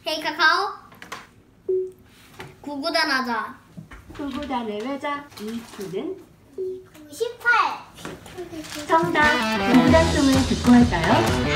헤이 카카오. 구구단 하자. 구구단을 외자. 2푸는 18. 정답. 구구단 송을 듣고 할까요?